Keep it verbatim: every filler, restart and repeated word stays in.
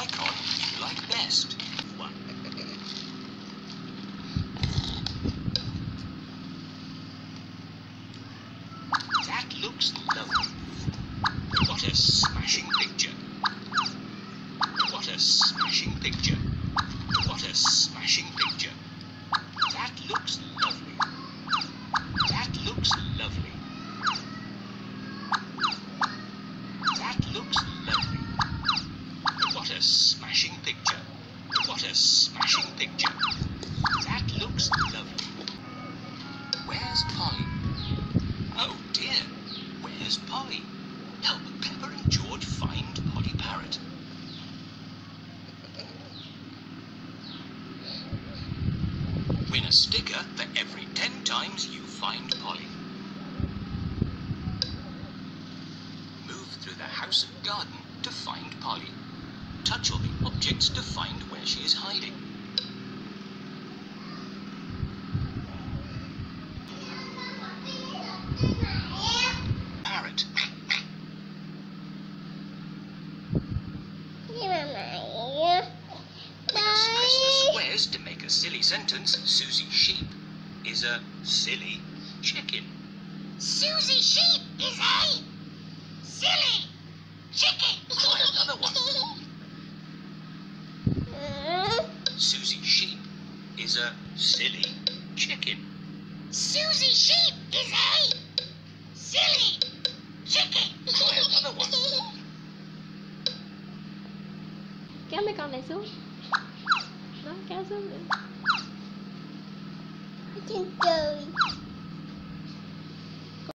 icon you like best. One. That looks lovely. What a smashing picture. What a smashing picture. What a smashing picture. That looks lovely. That looks lovely. That looks lovely. What a smashing picture. What a smashing picture. That looks lovely. Where's Polly? Oh dear, where's Polly? Help Peppa and George find Polly Parrot. Win a sticker for every ten times you find Polly. Move through the house and garden to find Polly. Touch all the objects to find where she is hiding. Parrot. Press the squares to make a silly sentence. Susie Sheep is a silly chicken. Susie Sheep is a silly chicken. Try another one. Susie Sheep is a silly chicken. Susie Sheep is a silly chicken. Try another one. Kéo mấy con này xuống. Đó, kéo xuống nữa. Trên trời.